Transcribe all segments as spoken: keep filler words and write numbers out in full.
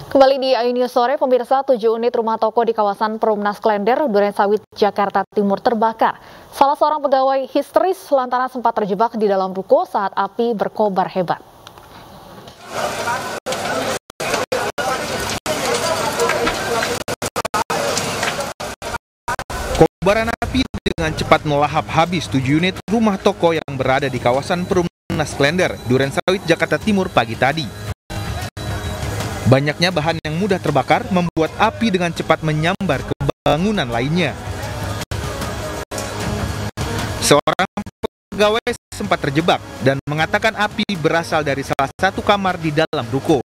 Kembali di iNews Sore, pemirsa, tujuh unit rumah toko di kawasan Perumnas Klender, Durensawit, Jakarta Timur terbakar. Salah seorang pegawai histeris lantaran sempat terjebak di dalam ruko saat api berkobar hebat. Kobaran api dengan cepat melahap habis tujuh unit rumah toko yang berada di kawasan Perumnas Klender, Durensawit, Jakarta Timur pagi tadi. Banyaknya bahan yang mudah terbakar membuat api dengan cepat menyambar ke bangunan lainnya. Seorang pegawai sempat terjebak dan mengatakan api berasal dari salah satu kamar di dalam ruko.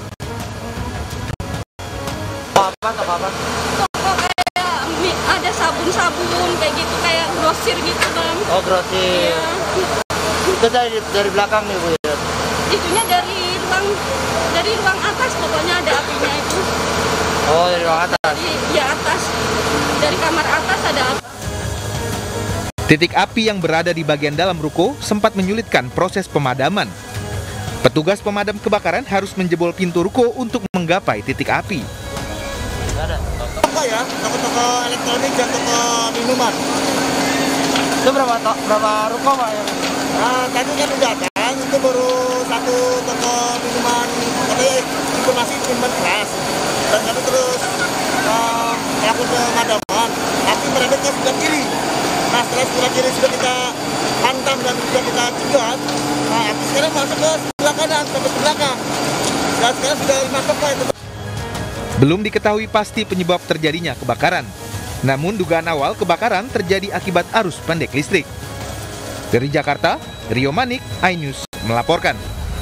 Apa, apa? Toko kayak ada sabun-sabun kayak gitu, kayak grosir gitu, Bang. Oh, grosir. Iya. Itu dari, dari belakang nih, Bu, ya? Itunya dari ruang dari ruang atas, pokoknya ada apinya itu. Oh, dari ruang atas? Di, di atas, dari kamar atas ada api. Titik api yang berada di bagian dalam ruko sempat menyulitkan proses pemadaman. Petugas pemadam kebakaran harus menjebol pintu ruko untuk menggapai titik api. Nggak ada. Toko ya, toko-toko elektronik dan toko minuman. Itu berapa to berapa ruko, Pak? Ya? Nah, tadi kan udah kan, itu baru satu toko minuman, katanya informasi minuman keras. Dan kami terus uh, melakukan pemadaman, api merebet ke sebelah kiri. Nah, setelah sebelah kiri sudah kita hantam dan sudah kita cegat, nah api sekarang masuk ke sebelah kanan, sampai ke belakang. Dan sekarang sudah lima toko itu. Belum diketahui pasti penyebab terjadinya kebakaran. Namun dugaan awal kebakaran terjadi akibat arus pendek listrik. Dari Jakarta, Rio Manik, iNews melaporkan.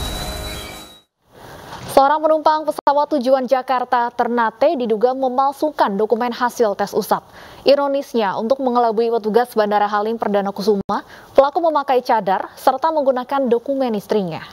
Seorang penumpang pesawat tujuan Jakarta Ternate diduga memalsukan dokumen hasil tes usap. Ironisnya, untuk mengelabui petugas Bandara Halim Perdana Kusuma, pelaku memakai cadar serta menggunakan dokumen istrinya.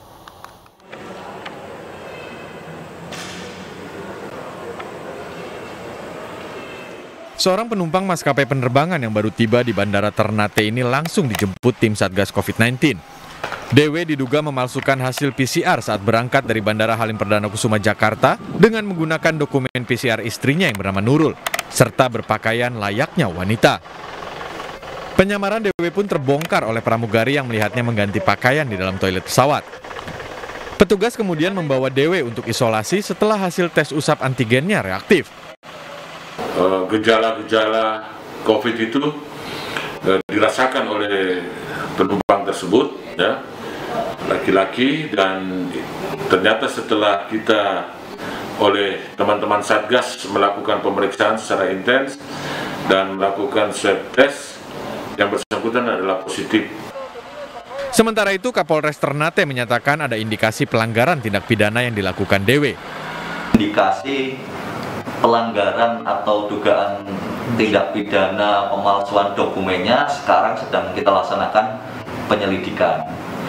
Seorang penumpang maskapai penerbangan yang baru tiba di Bandara Ternate ini langsung dijemput tim Satgas covid sembilan belas. D W diduga memalsukan hasil P C R saat berangkat dari Bandara Halim Perdana Kusuma, Jakarta dengan menggunakan dokumen P C R istrinya yang bernama Nurul, serta berpakaian layaknya wanita. Penyamaran D W pun terbongkar oleh pramugari yang melihatnya mengganti pakaian di dalam toilet pesawat. Petugas kemudian membawa D W untuk isolasi setelah hasil tes usap antigennya reaktif. Gejala-gejala COVID itu uh, dirasakan oleh penumpang tersebut, ya, laki-laki, dan ternyata setelah kita oleh teman-teman Satgas melakukan pemeriksaan secara intens dan melakukan swab test, yang bersangkutan adalah positif. Sementara itu, Kapolres Ternate menyatakan ada indikasi pelanggaran tindak pidana yang dilakukan D W. Indikasi pelanggaran atau dugaan tindak pidana pemalsuan dokumennya sekarang sedang kita laksanakan penyelidikan.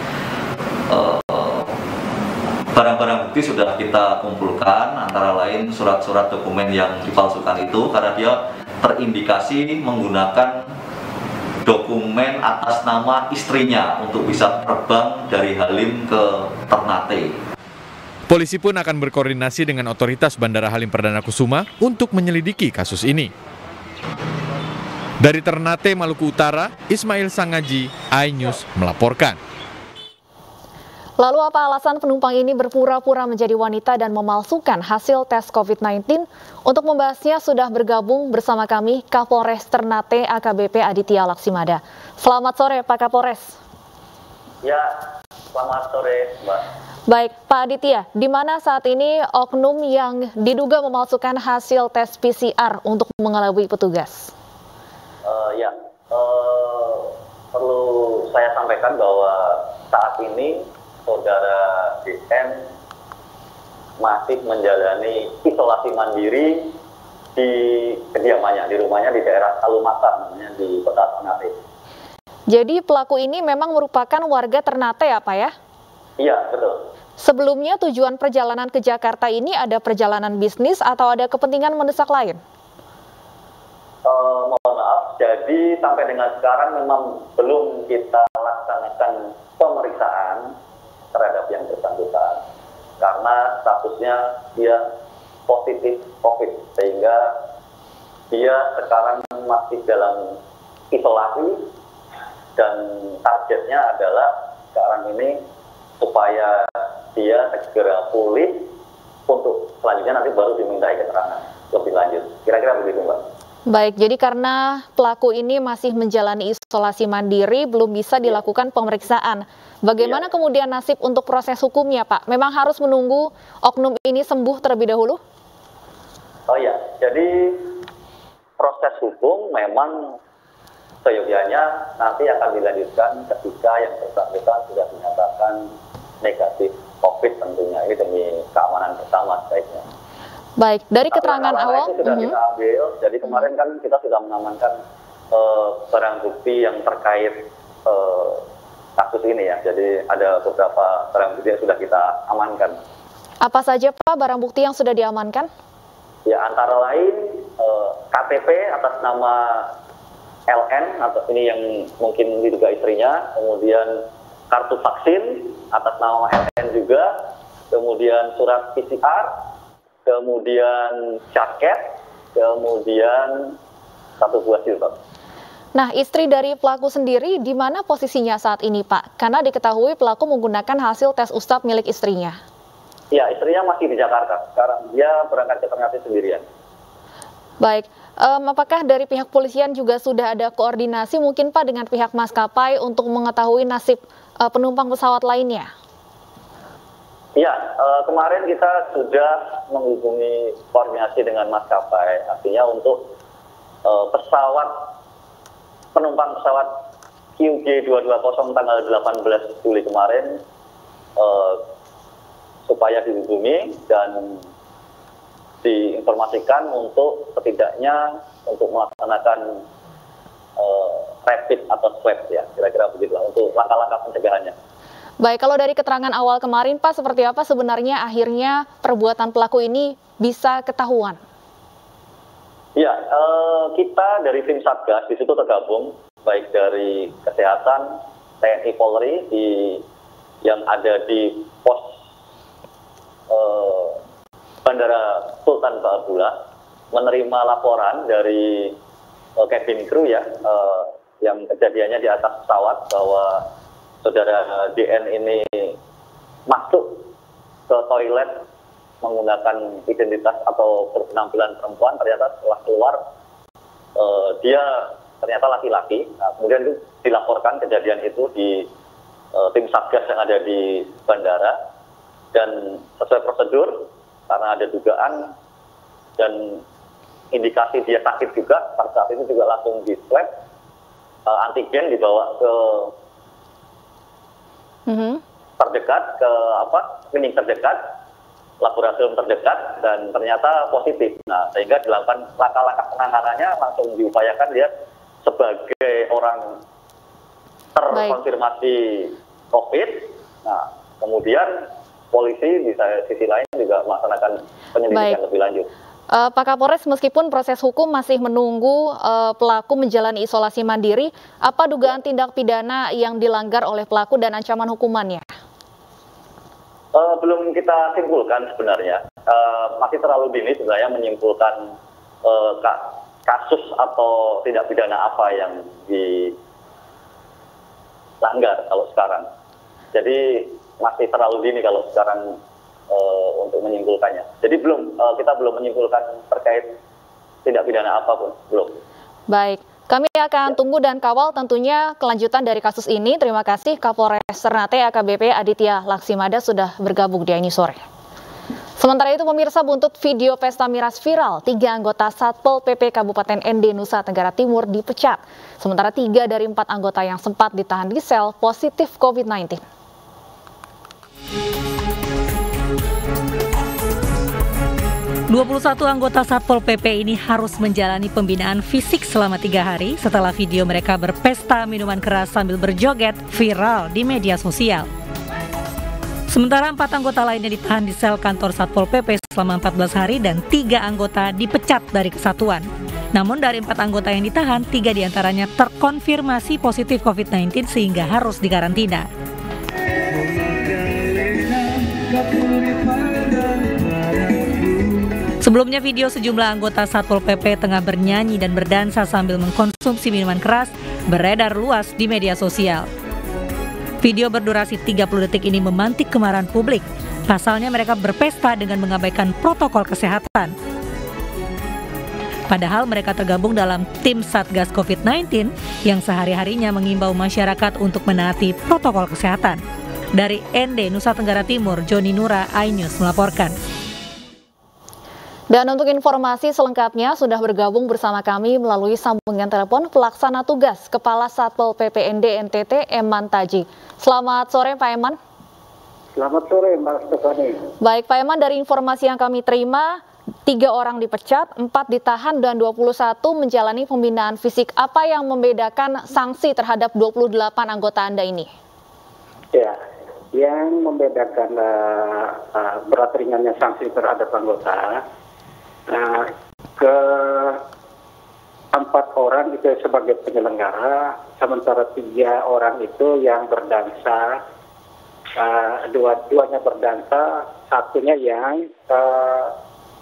Barang-barang bukti sudah kita kumpulkan, antara lain surat-surat dokumen yang dipalsukan itu karena dia terindikasi menggunakan dokumen atas nama istrinya untuk bisa terbang dari Halim ke Ternate. Polisi pun akan berkoordinasi dengan otoritas Bandara Halim Perdana Kusuma untuk menyelidiki kasus ini. Dari Ternate, Maluku Utara, Ismail Sangaji, iNews melaporkan. Lalu apa alasan penumpang ini berpura-pura menjadi wanita dan memalsukan hasil tes covid sembilan belas? Untuk membahasnya sudah bergabung bersama kami Kapolres Ternate A K B P Aditya Laksimada. Selamat sore Pak Kapolres. Ya, selamat sore Mbak. Baik, Pak Aditya, di mana saat ini oknum yang diduga memalsukan hasil tes P C R untuk mengelabui petugas? Uh, ya, uh, perlu saya sampaikan bahwa saat ini saudara D M masih menjalani isolasi mandiri di kediamannya, di rumahnya di daerah Kalumata, namanya di Kota Ternate. Jadi pelaku ini memang merupakan warga Ternate ya Pak ya? Iya, betul. Sebelumnya tujuan perjalanan ke Jakarta ini ada perjalanan bisnis atau ada kepentingan mendesak lain? Uh, mohon maaf, jadi sampai dengan sekarang memang belum kita laksanakan pemeriksaan terhadap yang bersangkutan karena statusnya dia positif COVID, sehingga dia sekarang masih dalam isolasi dan targetnya adalah sekarang ini supaya dia segera pulih untuk selanjutnya nanti baru dimintai keterangan lebih lanjut. Kira-kira begitu, Mbak. Baik, jadi karena pelaku ini masih menjalani isolasi mandiri, belum bisa dilakukan pemeriksaan. Bagaimana ya. kemudian nasib untuk proses hukumnya, Pak? Memang harus menunggu oknum ini sembuh terlebih dahulu? Oh ya, jadi proses hukum memang seyogyanya nanti akan dilanjutkan ketika yang bersangkutan sudah dinyatakan negatif COVID tentunya. Ini demi keamanan bersama sebaiknya. Baik, dari keterangan awal itu sudah uh-huh. kita ambil. Jadi kemarin kan kita sudah mengamankan uh, barang bukti yang terkait uh, kasus ini ya. Jadi ada beberapa barang bukti yang sudah kita amankan. Apa saja Pak barang bukti yang sudah diamankan? Ya antara lain uh, K T P atas nama L N atau ini yang mungkin diduga istrinya, kemudian kartu vaksin atas nama L N juga, kemudian surat P C R, kemudian jaket, kemudian satu buah jilbab. Nah, istri dari pelaku sendiri di mana posisinya saat ini, Pak? Karena diketahui pelaku menggunakan hasil tes usap milik istrinya. Ya, istrinya masih di Jakarta. Sekarang dia berangkat ke Ternate sendirian. Baik, um, apakah dari pihak polisian juga sudah ada koordinasi mungkin Pak dengan pihak maskapai untuk mengetahui nasib uh, penumpang pesawat lainnya? Ya, uh, kemarin kita sudah menghubungi koordinasi dengan maskapai, artinya untuk uh, pesawat penumpang pesawat Q G dua dua nol tanggal delapan belas Juli kemarin uh, supaya dihubungi dan diinformasikan untuk setidaknya untuk melaksanakan uh, rapid atau swab ya, kira-kira begitulah untuk langkah-langkah pencegahannya. Baik, kalau dari keterangan awal kemarin Pak, seperti apa sebenarnya akhirnya perbuatan pelaku ini bisa ketahuan? Ya, eh, kita dari tim Satgas di situ tergabung, baik dari kesehatan, T N I Polri di yang ada di pos eh, Bandara Sultan Ba'abullah, menerima laporan dari eh, cabin crew ya, eh, yang kejadiannya di atas pesawat bahwa saudara D N ini masuk ke toilet menggunakan identitas atau berpenampilan perempuan, ternyata setelah keluar uh, dia ternyata laki-laki. Nah, kemudian itu dilaporkan kejadian itu di uh, tim Satgas yang ada di bandara, dan sesuai prosedur karena ada dugaan dan indikasi dia sakit juga, pada saat itu juga langsung di swab, uh, antigen dibawa ke mm-hmm. terdekat, ke apa screening terdekat, laboratorium terdekat, dan ternyata positif. Nah, sehingga dilakukan langkah-langkah penanganannya, langsung diupayakan dia sebagai orang terkonfirmasi COVID. Nah, kemudian polisi di sisi lain juga melaksanakan penyelidikan lebih lanjut. Uh, Pak Kapolres, meskipun proses hukum masih menunggu uh, pelaku menjalani isolasi mandiri, apa dugaan tindak pidana yang dilanggar oleh pelaku dan ancaman hukumannya? Uh, belum kita simpulkan sebenarnya, uh, masih terlalu dini sebenarnya menyimpulkan uh, kasus atau tindak pidana apa yang dilanggar kalau sekarang. Jadi masih terlalu dini kalau sekarang uh, untuk menyimpulkannya. Jadi belum, uh, kita belum menyimpulkan terkait tindak pidana apapun, belum. Baik. Kami akan tunggu dan kawal tentunya kelanjutan dari kasus ini. Terima kasih Kapolres Ternate A K B P Aditya Laksimada sudah bergabung di iNews Sore. Sementara itu pemirsa, buntut video pesta miras viral, tiga anggota Satpol P P Kabupaten N D Nusa Tenggara Timur dipecat. Sementara tiga dari empat anggota yang sempat ditahan di sel positif COVID sembilan belas. dua puluh satu anggota Satpol P P ini harus menjalani pembinaan fisik selama tiga hari setelah video mereka berpesta minuman keras sambil berjoget viral di media sosial. Sementara empat anggota lainnya ditahan di sel kantor Satpol P P selama empat belas hari dan tiga anggota dipecat dari kesatuan. Namun dari empat anggota yang ditahan, tiga diantaranya terkonfirmasi positif COVID sembilan belas sehingga harus dikarantina. Sebelumnya video sejumlah anggota Satpol P P tengah bernyanyi dan berdansa sambil mengkonsumsi minuman keras beredar luas di media sosial. Video berdurasi tiga puluh detik ini memantik kemarahan publik. Pasalnya mereka berpesta dengan mengabaikan protokol kesehatan. Padahal mereka tergabung dalam tim Satgas covid sembilan belas yang sehari-harinya mengimbau masyarakat untuk menaati protokol kesehatan. Dari N D, Nusa Tenggara Timur, Joni Nura, iNews melaporkan. Dan untuk informasi selengkapnya sudah bergabung bersama kami melalui sambungan telepon pelaksana tugas Kepala Satpol P P N D N T T Eman Taji. Selamat sore Pak Eman. Selamat sore Mbak Stefani. Baik Pak Eman, dari informasi yang kami terima, tiga orang dipecat, empat ditahan dan dua puluh satu menjalani pembinaan fisik. Apa yang membedakan sanksi terhadap dua puluh delapan anggota Anda ini? Ya, yang membedakan uh, uh, berat ringannya sanksi terhadap anggota, uh, ke empat orang itu sebagai penyelenggara, sementara tiga orang itu yang berdansa, uh, dua-duanya berdansa, satunya yang uh,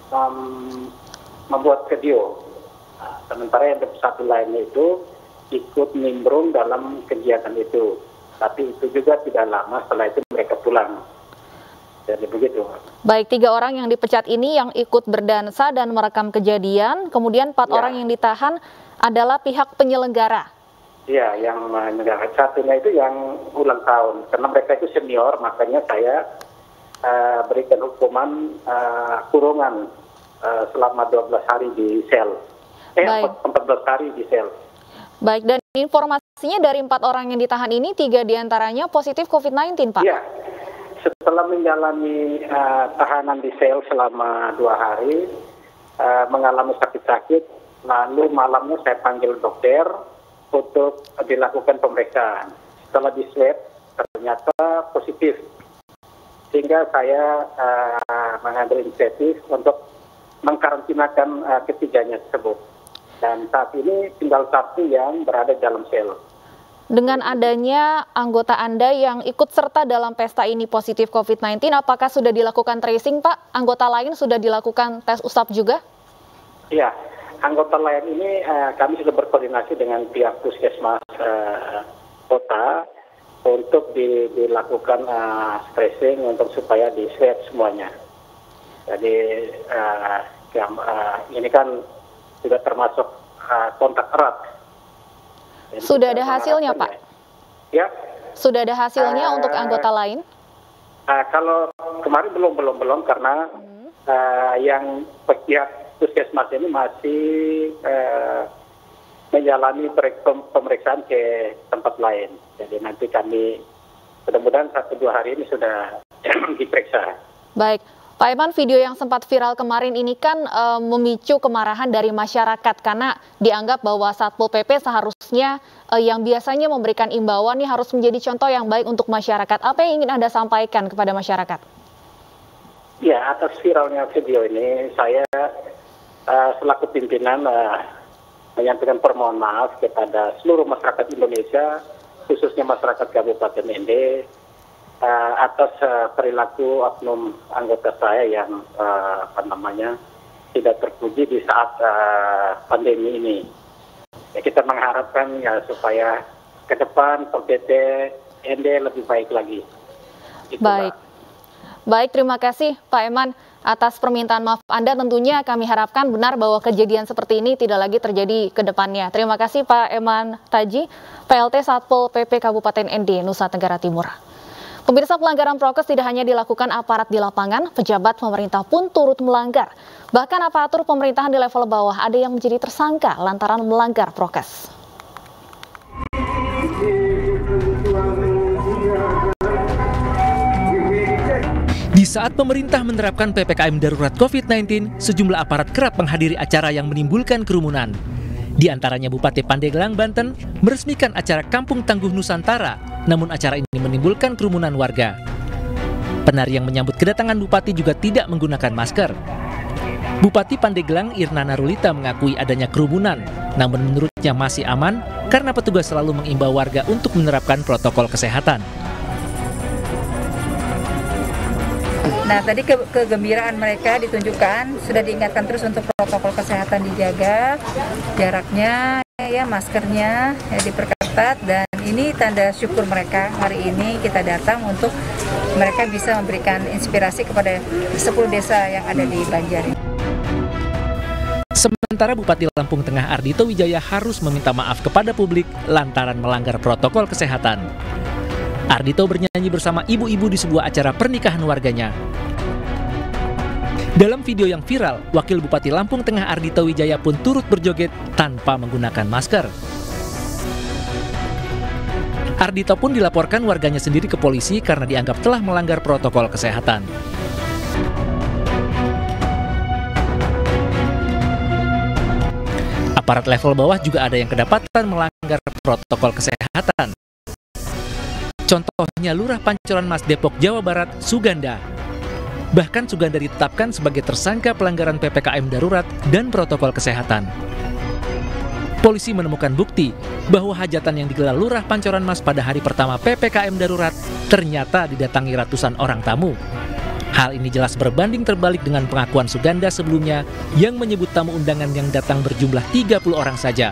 um, membuat video. Nah, sementara yang satu lainnya itu ikut nimbrung dalam kegiatan itu. Tapi itu juga tidak lama setelah itu mereka pulang. Jadi begitu. Baik, tiga orang yang dipecat ini yang ikut berdansa dan merekam kejadian, kemudian empat ya. orang yang ditahan adalah pihak penyelenggara. Iya, yang menyelenggara. Satunya itu yang ulang tahun. Karena mereka itu senior, makanya saya uh, berikan hukuman uh, kurungan uh, selama dua belas hari di sel. Eh, empat belas hari di sel. Baik, dan informasinya dari empat orang yang ditahan ini, tiga diantaranya positif covid sembilan belas, Pak? Iya, setelah menjalani uh, tahanan di sel selama dua hari, uh, mengalami sakit-sakit, lalu malamnya saya panggil dokter untuk dilakukan pemeriksaan. Setelah di swab, ternyata positif. Sehingga saya uh, mengambil inisiatif untuk mengkarantinakan uh, ketiganya tersebut. Dan saat ini tinggal satu yang berada dalam sel. Dengan adanya anggota Anda yang ikut serta dalam pesta ini positif covid sembilan belas, apakah sudah dilakukan tracing, Pak? Anggota lain sudah dilakukan tes usap juga? Iya, anggota lain ini uh, kami sudah berkoordinasi dengan pihak puskesmas uh, kota untuk di, dilakukan uh, tracing untuk supaya di swab semuanya. Jadi uh, yang, uh, ini kan sudah termasuk uh, kontak erat. Jadi sudah ada hasilnya, Pak? Ya. Sudah ada hasilnya uh, untuk anggota lain? Uh, kalau kemarin belum belum belum karena hmm. uh, yang pihak puskesmas ini masih uh, menjalani pemeriksaan ke tempat lain. Jadi nanti kami mudah-mudahan satu dua hari ini sudah diperiksa. Baik. Pak Eman, video yang sempat viral kemarin ini kan e, memicu kemarahan dari masyarakat karena dianggap bahwa Satpol P P seharusnya e, yang biasanya memberikan imbauan ini harus menjadi contoh yang baik untuk masyarakat. Apa yang ingin Anda sampaikan kepada masyarakat? Ya, atas viralnya video ini saya e, selaku pimpinan e, menyampaikan permohonan maaf kepada seluruh masyarakat Indonesia, khususnya masyarakat Kabupaten N D, Uh, atas uh, perilaku oknum anggota saya yang uh, apa namanya tidak terpuji di saat uh, pandemi ini. Ya, kita mengharapkan ya supaya ke depan P P T N D lebih baik lagi. Itulah. Baik, baik terima kasih Pak Eman atas permintaan maaf Anda. Tentunya kami harapkan benar bahwa kejadian seperti ini tidak lagi terjadi ke depannya. Terima kasih Pak Eman Taji, P L T Satpol P P Kabupaten N D Nusa Tenggara Timur. Pemirsa, pelanggaran prokes tidak hanya dilakukan aparat di lapangan, pejabat pemerintah pun turut melanggar. Bahkan aparatur pemerintahan di level bawah ada yang menjadi tersangka lantaran melanggar prokes. Di saat pemerintah menerapkan P P K M darurat covid sembilan belas, sejumlah aparat kerap menghadiri acara yang menimbulkan kerumunan. Di antaranya Bupati Pandeglang, Banten, meresmikan acara Kampung Tangguh Nusantara, namun acara ini menimbulkan kerumunan warga. Penari yang menyambut kedatangan Bupati juga tidak menggunakan masker. Bupati Pandeglang, Irna Narulita, mengakui adanya kerumunan, namun menurutnya masih aman karena petugas selalu mengimbau warga untuk menerapkan protokol kesehatan. Nah, tadi ke kegembiraan mereka ditunjukkan, sudah diingatkan terus untuk protokol kesehatan dijaga, jaraknya, ya maskernya ya, diperketat, dan ini tanda syukur mereka hari ini kita datang untuk mereka bisa memberikan inspirasi kepada sepuluh desa yang ada di Banjar. Sementara Bupati Lampung Tengah Ardhito Wijaya harus meminta maaf kepada publik lantaran melanggar protokol kesehatan. Ardhito bernyanyi bersama ibu-ibu di sebuah acara pernikahan warganya. Dalam video yang viral, Wakil Bupati Lampung Tengah Ardhito Wijaya pun turut berjoget tanpa menggunakan masker. Ardhito pun dilaporkan warganya sendiri ke polisi karena dianggap telah melanggar protokol kesehatan. Aparat level bawah juga ada yang kedapatan melanggar protokol kesehatan. Contohnya Lurah Pancoran Mas Depok, Jawa Barat, Suganda. Bahkan Suganda ditetapkan sebagai tersangka pelanggaran P P K M darurat dan protokol kesehatan. Polisi menemukan bukti bahwa hajatan yang digelar Lurah Pancoran Mas pada hari pertama P P K M darurat ternyata didatangi ratusan orang tamu. Hal ini jelas berbanding terbalik dengan pengakuan Suganda sebelumnya yang menyebut tamu undangan yang datang berjumlah tiga puluh orang saja.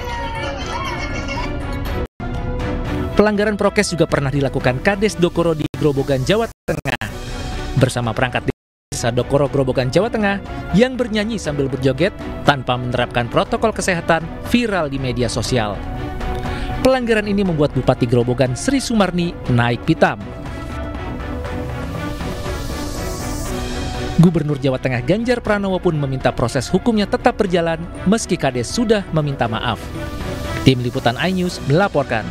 Pelanggaran prokes juga pernah dilakukan Kades Dokoro di Grobogan, Jawa Tengah. Bersama perangkat desa Dokoro Grobogan, Jawa Tengah yang bernyanyi sambil berjoget tanpa menerapkan protokol kesehatan viral di media sosial. Pelanggaran ini membuat Bupati Grobogan Sri Sumarni naik pitam. Gubernur Jawa Tengah Ganjar Pranowo pun meminta proses hukumnya tetap berjalan meski Kades sudah meminta maaf. Tim Liputan iNews melaporkan.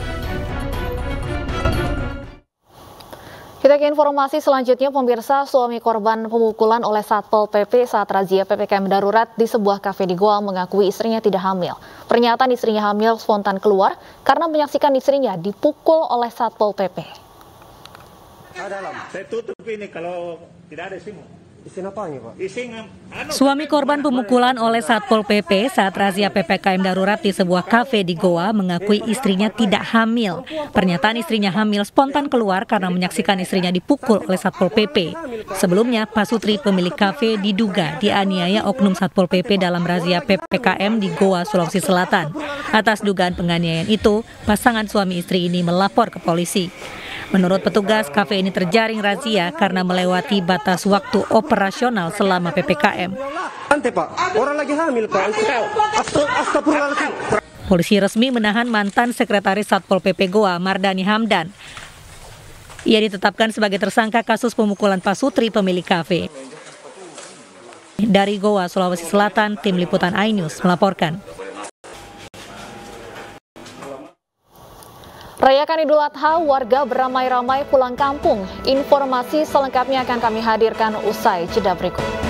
Kita ke informasi selanjutnya, pemirsa. Suami korban pemukulan oleh Satpol P P saat razia P P K M darurat di sebuah kafe di Goa mengakui istrinya tidak hamil. Pernyataan istrinya hamil spontan keluar karena menyaksikan istrinya dipukul oleh Satpol P P. Saya tutup ini kalau tidak ada isimu. Isin apanya, Pak? Isin, anu, Suami korban pemukulan oleh Satpol P P saat razia P P K M darurat di sebuah kafe di Goa mengakui istrinya tidak hamil. Pernyataan istrinya hamil spontan keluar karena menyaksikan istrinya dipukul oleh Satpol P P. Sebelumnya, Pak Sutri, pemilik kafe, diduga dianiaya oknum Satpol P P dalam razia P P K M di Goa, Sulawesi Selatan. Atas dugaan penganiayaan itu, pasangan suami istri ini melapor ke polisi. Menurut petugas, kafe ini terjaring razia karena melewati batas waktu operasional selama P P K M. Ante, Pak, orang lagi hamil, Pak. Astagfirullahaladzim. Polisi resmi menahan mantan sekretaris Satpol P P Goa, Mardani Hamdan. Ia ditetapkan sebagai tersangka kasus pemukulan Pak Sutri, pemilik kafe. Dari Goa, Sulawesi Selatan, Tim Liputan iNews melaporkan. Rayakan Idul Adha, warga beramai-ramai pulang kampung. Informasi selengkapnya akan kami hadirkan usai jeda berikut.